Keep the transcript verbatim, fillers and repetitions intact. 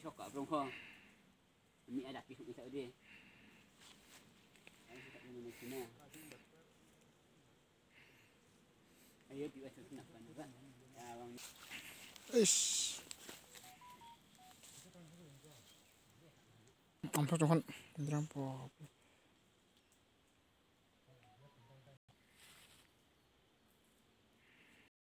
sokak perongko. Ni ada kisah kisah dia. Ai tak mana sini. Ayo di wasat nak kan kan. Ya bang. Ish. Ampun tuhan, berapa?